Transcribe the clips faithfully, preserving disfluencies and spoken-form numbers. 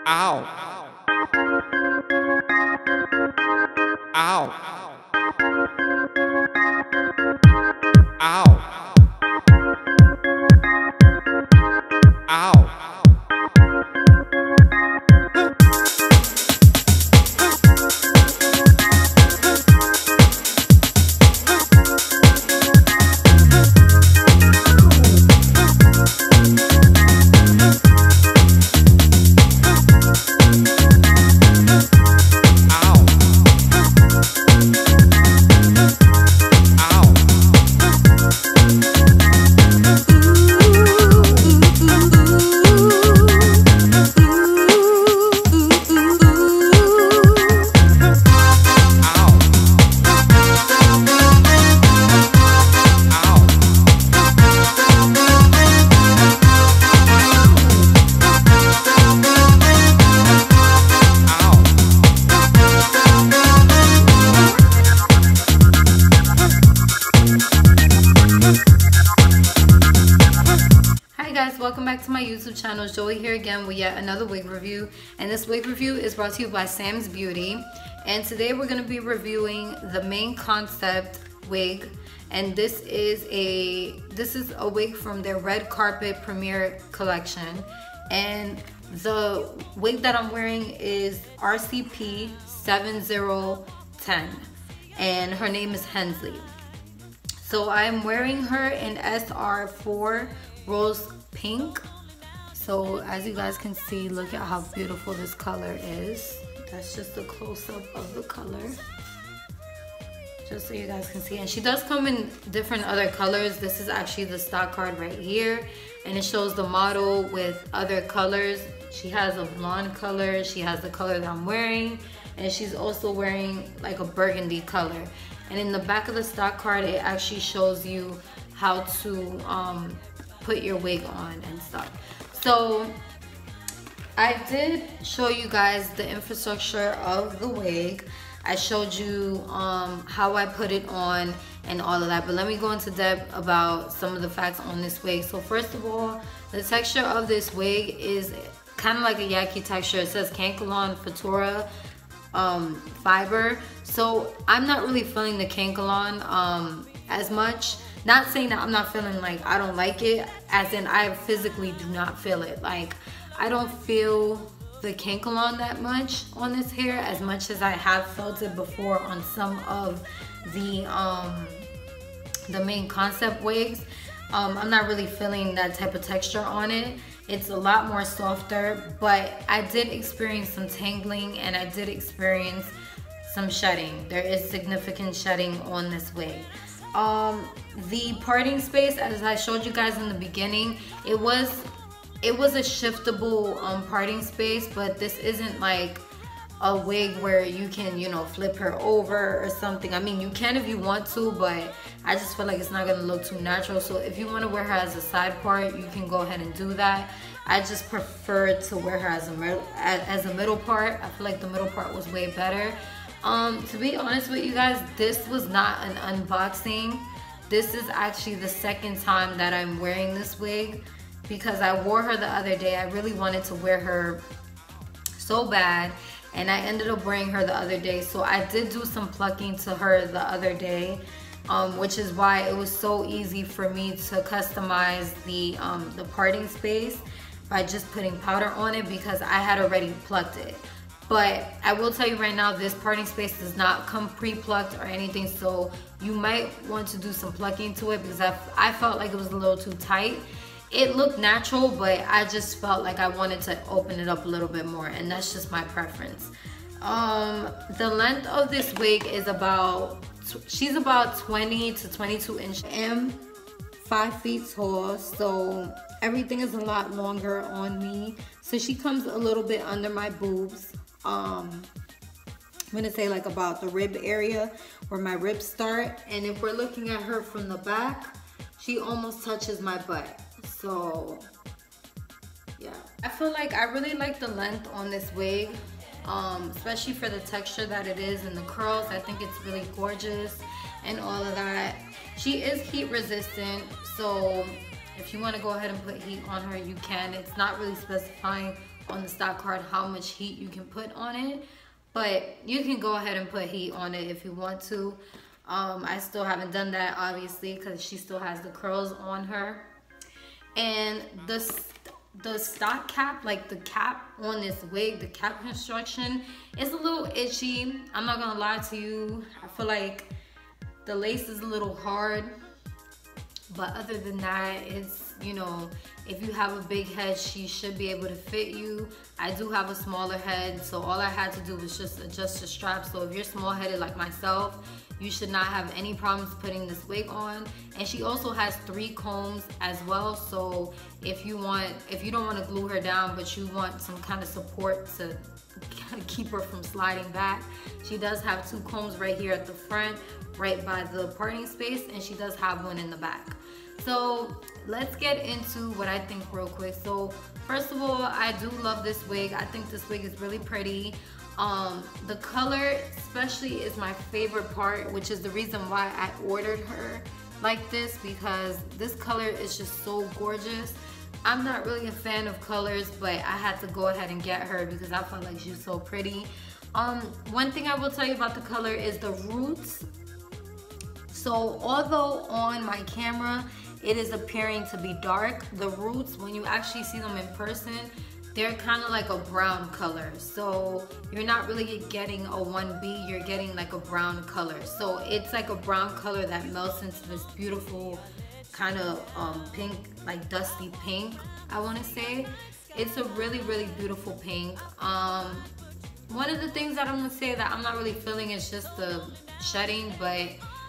Ow. Ow. Ow. Ow. Welcome back to my YouTube channel. Joey here again with yet another wig review, and this wig review is brought to you by Sam's Beauty. And today we're going to be reviewing the main concept wig, and this is a this is a wig from their red carpet premiere collection. And the wig that I'm wearing is R C P seven zero one zero, and her name is Hensley. So I'm wearing her in S R four Rose Pink. So as you guys can see, look at how beautiful this color is. That's just a close-up of the color, just so you guys can see. And she does come in different other colors. This is actually the stock card right here, and it shows the model with other colors. She has a blonde color, she has the color that I'm wearing, and she's also wearing like a burgundy color. And in the back of the stock card, it actually shows you how to um, put your wig on and stuff. So I did show you guys the infrastructure of the wig. I showed you um, how I put it on and all of that, but let me go into depth about some of the facts on this wig. So first of all, the texture of this wig is kind of like a yaki texture. It says Kankalon Futura um, fiber. So I'm not really feeling the Kankalon um, as much. Not saying that I'm not feeling like I don't like it, as in I physically do not feel it. Like, I don't feel the Kankalon that much on this hair as much as I have felt it before on some of the um, the main concept wigs. Um, I'm not really feeling that type of texture on it. It's a lot more softer, but I did experience some tangling and I did experience some shedding. There is significant shedding on this wig. Um, the parting space, as I showed you guys in the beginning, it was it was a shiftable um, parting space, but this isn't like a wig where you can, you know, flip her over or something. I mean, you can if you want to, but I just feel like it's not gonna look too natural. So if you want to wear her as a side part, you can go ahead and do that. I just prefer to wear her as a as a middle part. I feel like the middle part was way better. Um, to be honest with you guys, this was not an unboxing. This is actually the second time that I'm wearing this wig, because I wore her the other day. I really wanted to wear her so bad, and I ended up wearing her the other day. So I did do some plucking to her the other day, um, which is why it was so easy for me to customize the, um, the parting space by just putting powder on it, because I had already plucked it. But I will tell you right now, this parting space does not come pre-plucked or anything, so you might want to do some plucking to it, because I, I felt like it was a little too tight. It looked natural, but I just felt like I wanted to open it up a little bit more, and that's just my preference. Um, the length of this wig is about, she's about twenty to twenty-two inches. I am five feet tall, so everything is a lot longer on me. So she comes a little bit under my boobs. Um, I'm gonna say like about the rib area where my ribs start. And if we're looking at her from the back, she almost touches my butt. So yeah, I feel like I really like the length on this wig, um, especially for the texture that it is and the curls. I think it's really gorgeous and all of that. She is heat resistant, so if you want to go ahead and put heat on her, you can. It's not really specifying on the stock card how much heat you can put on it, but you can go ahead and put heat on it if you want to. um I still haven't done that, obviously, because she still has the curls on her. And the the stock cap, like the cap on this wig, the cap construction is a little itchy. I'm not gonna lie to you. I feel like the lace is a little hard, but other than that, it's, you know, if you have a big head, she should be able to fit you. I do have a smaller head, so all I had to do was just adjust the strap. So if you're small headed like myself, you should not have any problems putting this wig on. And she also has three combs as well, so if you want, if you don't want to glue her down, but you want some kind of support to keep her from sliding back, she does have two combs right here at the front, right by the parting space, and she does have one in the back. So let's get into what I think real quick. So first of all, I do love this wig. I think this wig is really pretty. Um, the color especially is my favorite part, which is the reason why I ordered her like this, because this color is just so gorgeous. I'm not really a fan of colors, but I had to go ahead and get her because I felt like she's so pretty. Um, one thing I will tell you about the color is the roots. So although on my camera it is appearing to be dark, the roots, when you actually see them in person, they're kind of like a brown color. So you're not really getting a one B, you're getting like a brown color. So it's like a brown color that melts into this beautiful kind of um, pink, like dusty pink, I want to say. It's a really, really beautiful pink. Um, one of the things that I'm going to say that I'm not really feeling is just the shedding, but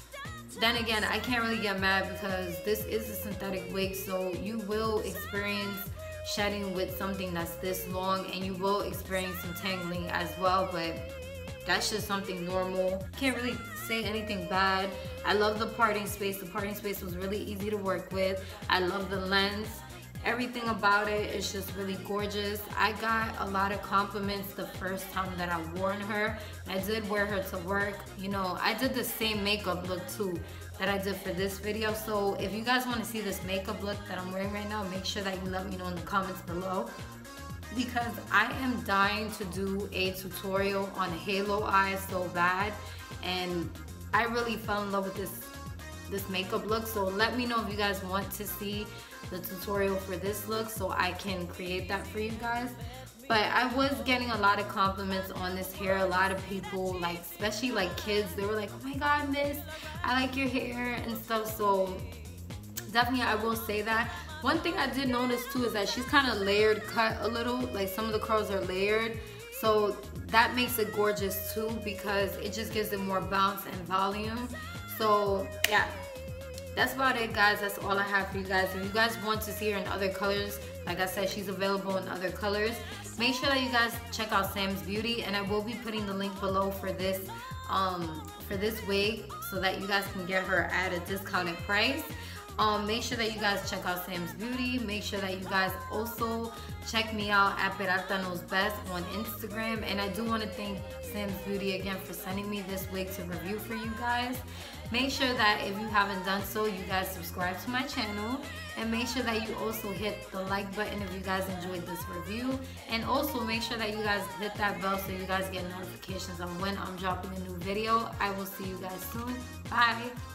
then again, I can't really get mad because this is a synthetic wig, so you will experience shedding with something that's this long, and you will experience some tangling as well, but that's just something normal. Can't really say anything bad. I love the parting space. The parting space was really easy to work with. I love the lens. Everything about it is just really gorgeous. I got a lot of compliments the first time that I wore her. I did wear her to work. You know, I did the same makeup look too that I did for this video. So if you guys want to see this makeup look that I'm wearing right now, make sure that you let me know in the comments below, because I am dying to do a tutorial on halo eyes so bad, and I really fell in love with this this makeup look. So let me know if you guys want to see the tutorial for this look so I can create that for you guys. But I was getting a lot of compliments on this hair. A lot of people, like especially like kids, they were like, oh my god, miss, I like your hair and stuff. So definitely I will say that. One thing I did notice too is that she's kind of layered cut a little, like some of the curls are layered, so that makes it gorgeous too, because it just gives it more bounce and volume. So yeah, that's about it, guys. That's all I have for you guys. If you guys want to see her in other colors, like I said, she's available in other colors. Make sure that you guys check out Sam's Beauty, and I will be putting the link below for this um for this wig so that you guys can get her at a discounted price. Um, make sure that you guys check out Sam's Beauty. Make sure that you guys also check me out at Peralta Knows Best on Instagram. And I do want to thank Sam's Beauty again for sending me this wig to review for you guys. Make sure that if you haven't done so, you guys subscribe to my channel. And make sure that you also hit the like button if you guys enjoyed this review. And also make sure that you guys hit that bell so you guys get notifications on when I'm dropping a new video. I will see you guys soon. Bye.